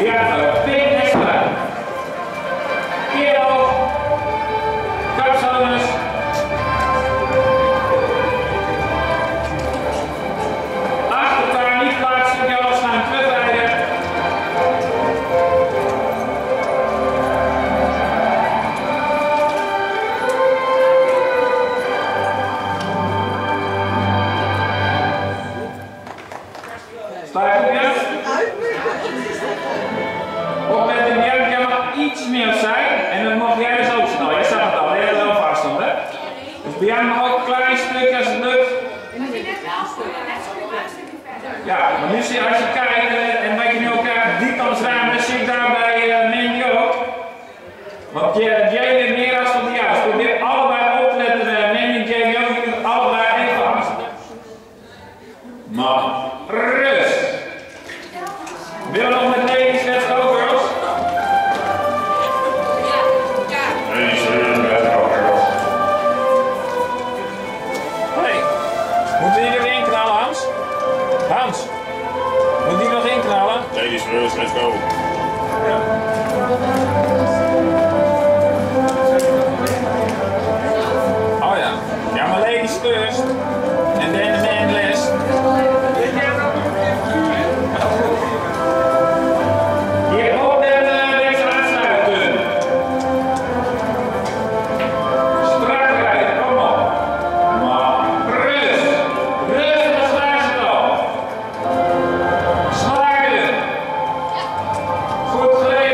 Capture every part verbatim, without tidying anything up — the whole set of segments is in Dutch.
piano, pink extra. Keer hoog. Kapzones. Achtertuin, niet plaatsen, jou staan, terugrijden. Sta je goed, ja? Op met de Bianca, jij mag iets meer opzij en dan mag jij dus ook snel. Jij staat het al, de hele loop afstand, hè? Dus Bianca mag ook een klein stukje als het lukt. Ja, maar nu zie je als je kijkt uh, en wij je nu elkaar die kant ruimen, zie ik daar bij uh, Manege ook. Want jij weet meer als van die juist. Probeer allebei op te letten, uh, Manege en Jamie, jullie doen allebei even vast. Maar rust. Wil nog met ladies, let's go girls. Ladies, let's go girls. Hey, moeten we hier nog inknallen, Hans? Hans, moet die nog inknallen? Ladies first, let's go. Ja. Oh ja, ja maar ladies first. En dan de man last. Hier op en uh, deze aansluiten. Strak rijden, kom op. Maar rust. Rust, dan slaan ze het al. Slagen. Goed gereden.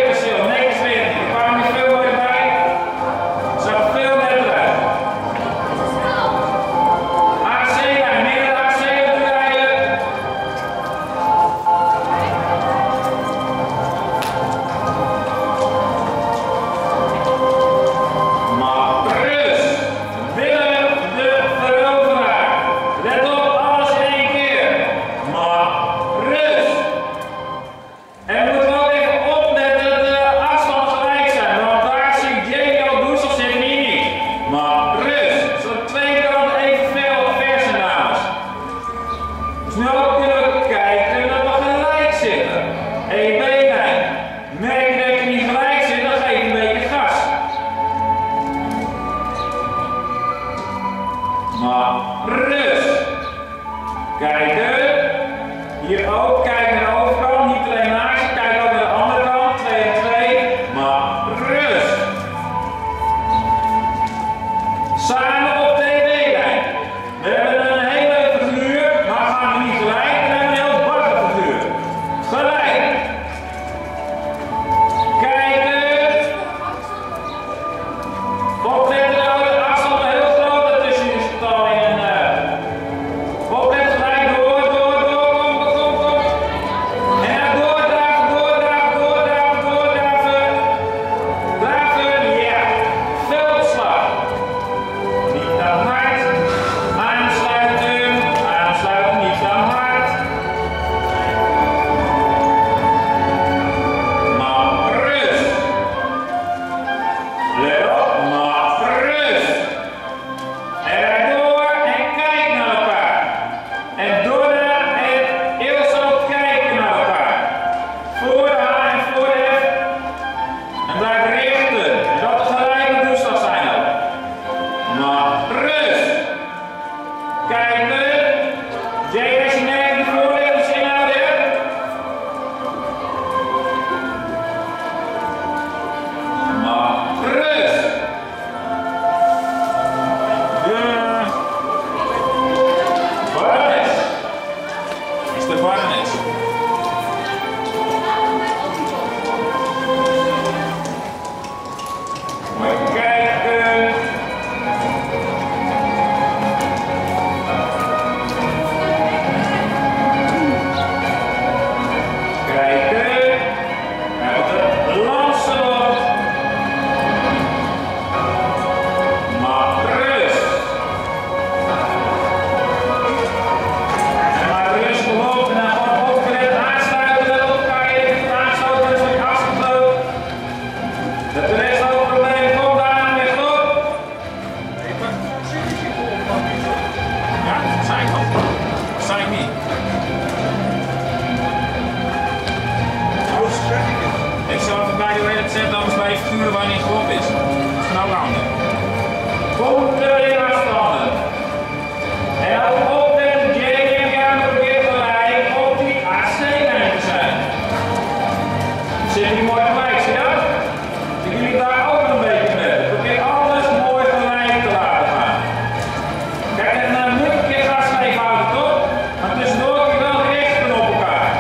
Zit die mooi gelijk, zie je dat? Ik jullie daar ook een beetje met. Probeer alles mooi gelijk te laten gaan. Kijk, en dan moet ik een keer gas even houden, toch? Maar tussendoor kun je wel richten op elkaar.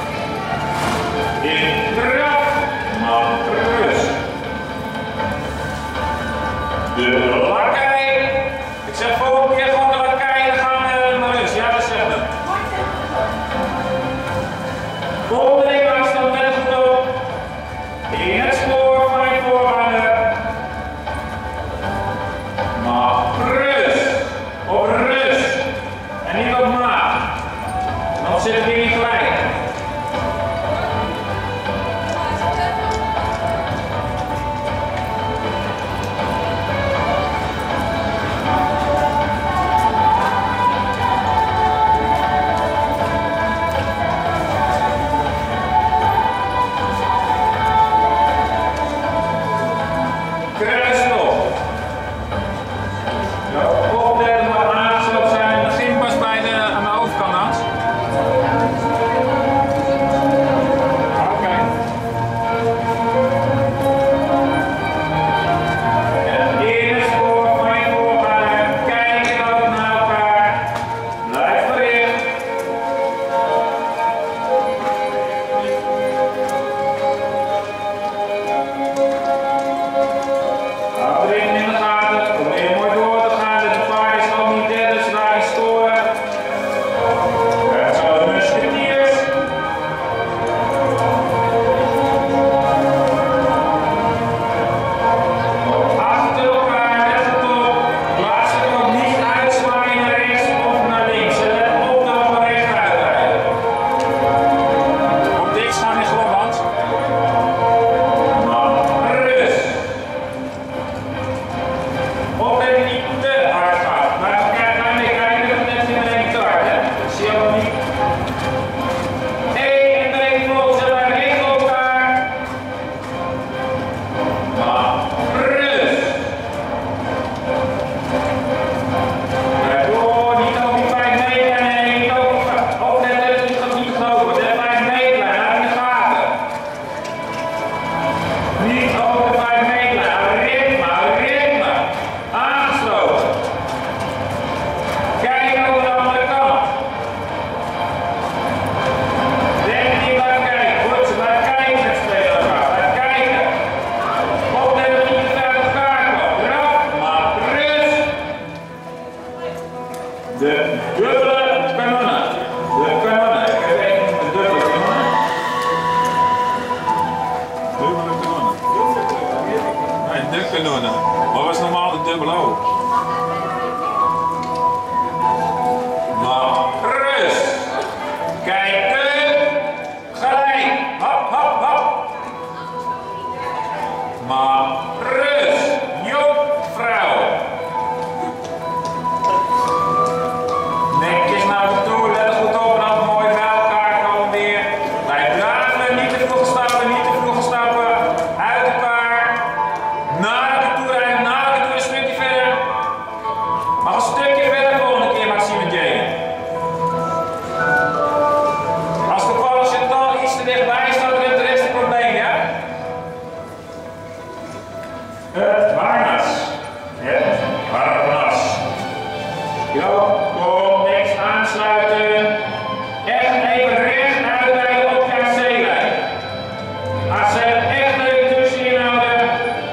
In draf, maar rust. De lakkei. Ik zeg volgende keer gewoon de lakkei, dan gaan we naar rust. Ja, dat zegt het. Volgende ding afstand met goed op. In het spoor van je voorganger. Maar rust. Op rust. En niet op maat. Dan zit het weer niet gelijk. Carrousel. Ja, opletten maar aangesloten zijn. Dat ging pas bij de, aan de overkant, Hans. Oké. En in het spoor van je voorganger. Kijken ook naar elkaar. Blijf gericht. Hou de ritme in de gaten, probeer mooi door te gaan, dus de paard is ook niet dead, dus daar is scoren. Het zijn de musketiers. Achter elkaar, let het op. Laat ze ook niet uitzwaaien naar rechts of naar links. En let op dat we rechtuit rijden. Op niks gaan in geloof, Hans. Maar rust. Oplet niet te hard gaat. Maar als je kijkt naar mij kijken, dan net niet meteen te hard, hè? Dat zie je ook niet. één en twee vol, ze blijven recht op elkaar. Maar rust. Blijf door, niet over die vijf meter, nee, niet over. Opletten, het gaat niet genoeg worden. De vijf meter, hou in de gaten. Niet over de vijf meter, hou ritme, hou ritme. Aangesloten. Kijk over de andere kant. Denk niet blijven kijken. Goed, ze blijven kijken met spelen elkaar. Blijf kijken. Opletten dat niet te ver uit elkaar komt. Draf, maar rust. De dubbele kanonnen. De kanonnen. Ik heb even de dubbele kanonnen. Dubbele kanonnen. Nee, de kanonnen. Wat was normaal de dubbele O? Maar rust. Kijken. Gelijk. Hop, hop, hop. Maar rust. Jonkvrouw. Nekjes naar de toe. Let er goed op en dan mooi bij elkaar komen weer. Blijf dragen. Niet te vroeg stappen. Niet te vroeg stappen. Uit elkaar. Naar elkaar toe rijden. Naar elkaar toe een stukje verder. Mag een stukje verder volgende keer, Maxime J. Als toevallig zit het al iets te dichtbij staat, dan heeft de rest een probleem, ja? Het harnas. Het harnas. Jo, kom, niks aansluiten. Echt even recht uitrijden op je A C-lijn. A C-lijn echt even tussenin houden.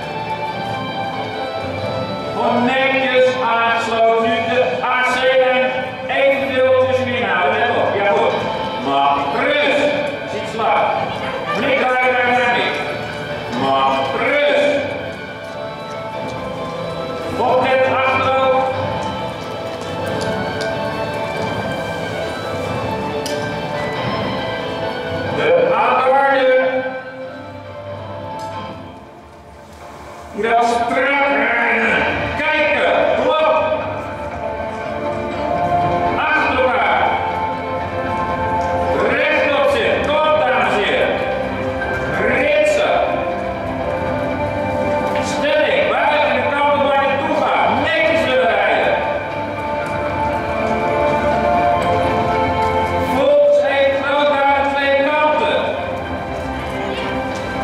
Gewoon netjes aangesloten. Nu de A C-lijn evenveel tussenin houden. Let op, ja goed. Maar rust. Ziet slaan. Niet draaien naar mij niet. Maar rust. Oplet achterop. De aanwaarde. Hier als terugrijden. Kijken. Kom op. Achter elkaar. Rechtop zitten. Kom op, dames en heren. Ritsen. Stelling. Buiten de kant waar je toe gaat. Netjes willen rijden. Volgens even groot aan de twee kanten.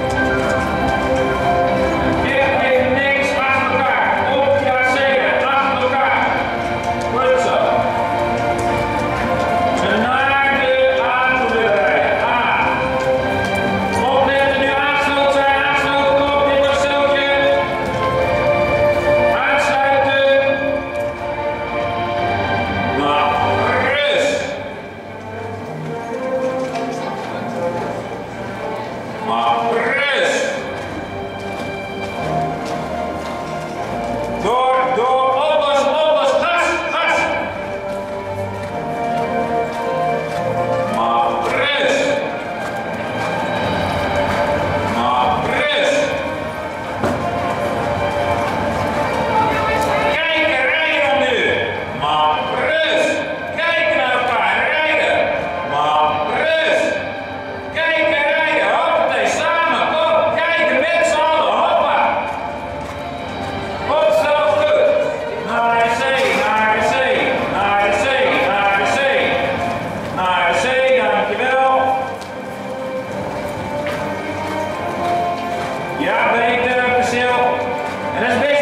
Ja, beter, perceel. En dat is beter.